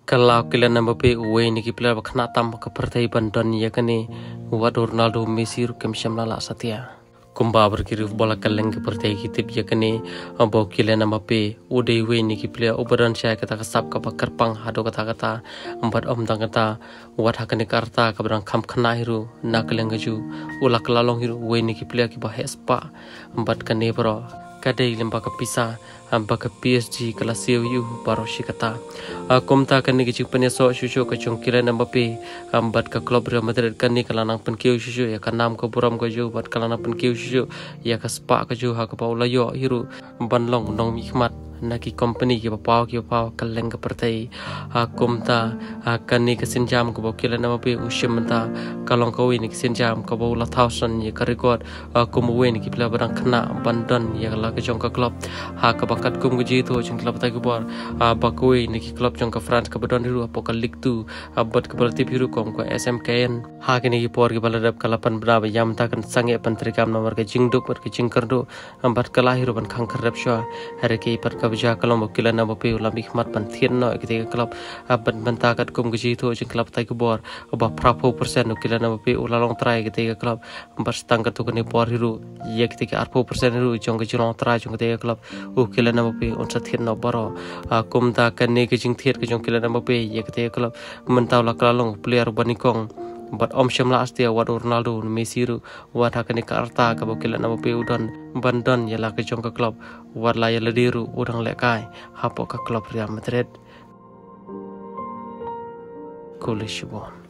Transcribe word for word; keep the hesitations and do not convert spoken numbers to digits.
Kalau kalian nambah pe uwe ni kipila bakna tam ke pertai Bandon ya kani wad Ronaldo Messi ru kem shamla la satia kumba berkiri bola kaleng ke pertai kitip ya kani abo kalian nambah pe ude uwe ni kipila ubaran saya kata kasap ka bakarpang hado kata kata empat om tang kata wad hakani karta ka berang kam khna hiru na kaleng gaju ulak lalong hiru uwe ni kipila ki bah espa empat kani bro kadai lemba ke pisa amba ke P S G kelas C U baru si kata akum ta kan ni kecik peneso susu ke congkiran namba pe ambat ke klub Real Madrid kan ni kalanang penkiu susu ya kan nam ke buram ke ju bat kalanang penkiu susu ya ke spa ke ju ha ke paula yo hiru banlong nong hikmat naki company ki pau ki pau kaleng ke pertai akum ta kan ni kesinjam ke bokilan namba pe usim ta kalong ko ni kesinjam ke bola thousand ya ke record akum we ni ki pla barang kena Bandon ya la ke jong ke klub ha ke bakat kum guji tu jong klub tai ke bor bakui ni ki klub jong ke France ke Bandon hiru apo ke League two abot ke bertip hiru kom ke S M K N ha ke ni ki por ke baladap kalapan braba yam ta kan sange pantrikam nomor ke jingduk per ke jingkerdo ambat ke lahir ban khang kerap sha hari ke per ke ja kalau wakilan namba pe ulam hikmat ban thien no ke klub aban bantakat kum guji tu jong klub tai ke bor ba prapo persen wakilan namba pe ulalong trai ke klub ambat stang ke tu ke ni por hiru ye ke ke arpo persen hiru jong ke jong trai jong ke klub wakilan namba pe on sa thien no baro kum ta kan ni ke jing thiet ke jong kilan namba pe ye ke klub mentau la kalong player banikong bat om shamla astia wad Ronaldo Messi ru wad hakani karta ka bokilan namba pe udon Bandon ya la ke jong ke klub wad la ya lediru udang lekai hapo ka klub Real Madrid Kulishibon